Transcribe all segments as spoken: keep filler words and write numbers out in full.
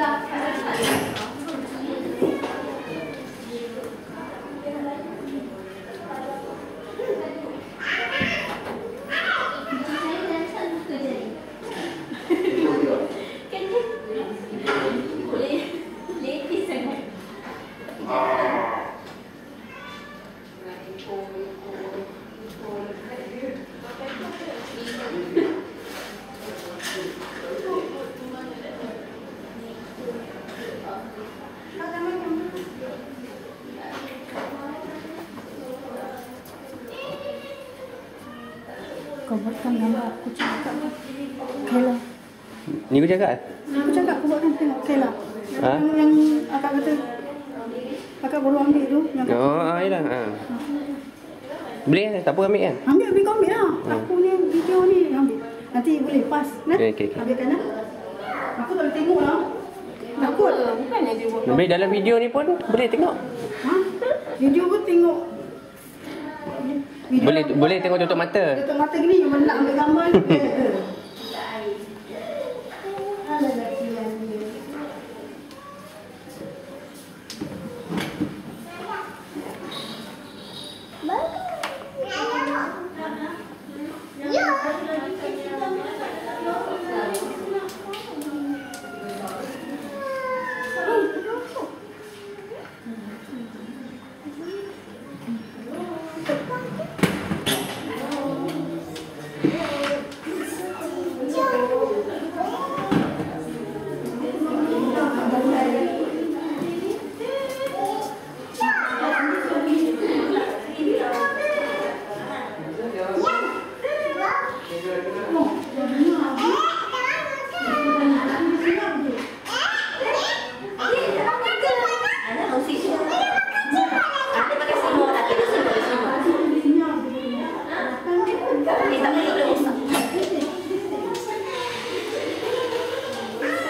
Kau buatkan gambar aku cakap. Okey lah. Ni aku cakap? Aku cakap aku buatkan tengok. Okey lah. Ha? Yang, yang akak kata akak baru ambil tu. Yang oh, ah, yelah. Ha. Boleh kan? Tak apa ambil kan? Ambil, ambil kau ambil lah. Hmm. Aku ni video ni ambil. Nanti boleh pas. Nah? Okay, okay, okay. Ambilkan lah. Aku tak boleh tengok lah. Takut. Bukannya dia buat. Boleh dalam video ni pun boleh tengok. Ha? Video pun tengok. Video Boleh boleh tengok tutup mata. Tutup mata gini, cuma nak ambil gambar ni.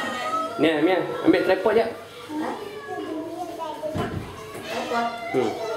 Ni, Mia, ambil tripod je. Tripod? Hmm.